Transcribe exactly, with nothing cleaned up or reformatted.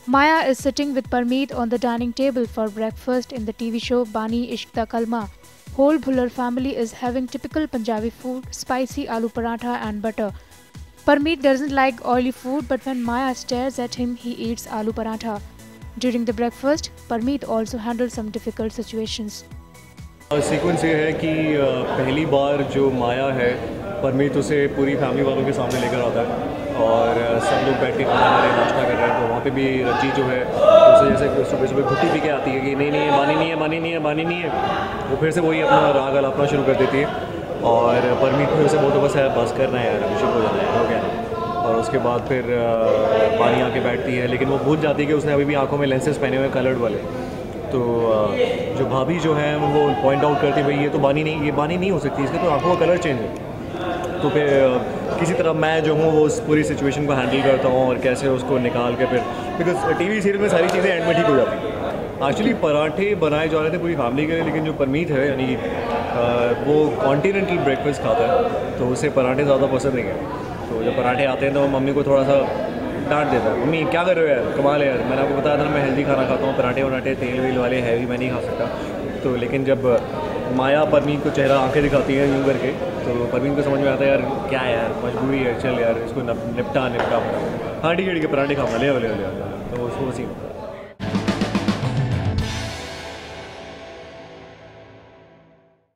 Maya is sitting with Parmeet on the dining table for breakfast in the T V show Bani Ishq Da Kalma. Whole Bhullar family is having typical Punjabi food, spicy aloo paratha and butter. Parmeet doesn't like oily food, but when Maya stares at him, he eats aloo paratha. During the breakfast, Parmeet also handled some difficult situations. Sequence ये है कि पहली बार जो माया है परमीत उसे पूरी family वालों के सामने लेकर आता है और सब लोग बैठ के खाना खा रहे हैं, नाश्ता कर रहे हैं। तो वहाँ पे भी रज्जी जो है उसे जैसे सुबह सुबह घुट्टी पी के आती है कि नहीं नहीं है बानी नहीं है बानी नहीं है बानी नहीं है, वो फिर से वही अपना राग अलापना शुरू कर देती है और परमीत फिर उसे बोलते बस है बस करना है यार, शुरू हो जाना है, हो गया। और उसके बाद फिर पानी आके बैठती है, लेकिन वो भूल जाती है कि उसने अभी भी आँखों में लेंसेज पहने हुए कलर्ड वाले। तो जो भाभी जो है वो पॉइंट आउट करती भाई ये तो बानी नहीं, ये बानी नहीं हो सकती, इसके तो आंखों का कलर चेंज है। तो फिर किसी तरह मैं जो हूँ वो उस पूरी सिचुएशन को हैंडल करता हूँ और कैसे उसको निकाल के फिर, बिकॉज टीवी सीरियल में सारी चीज़ें एंड में ठीक हो जाती हैं। एक्चुअली पराठे बनाए जा रहे थे पूरी फैमिली के लिए, लेकिन जो परमीत है यानी वो कॉन्टिनेंटल ब्रेकफास्ट खाता है तो उसे पराठे ज़्यादा पसंद नहीं है। तो जब पराठे आते हैं तो मम्मी को थोड़ा सा डांट देता है, मम्मी क्या कर रहे हो यार, कमाल है यार, मैंने आपको बताया था ना मैं हेल्दी खाना खाता हूँ, पराठे वराठे तेल वेल वाले हैवी मैं नहीं खा सकता। तो लेकिन जब माया परमीत को चेहरा आंखें दिखाती है यूँ करके तो परमीत को समझ में आता है यार क्या है यार, मजबूरी है, चल यार इसको निपटा निपटा हाँ ठीक है ठीक है पराठे खाऊंगा ले ले ले, तो उसको सीन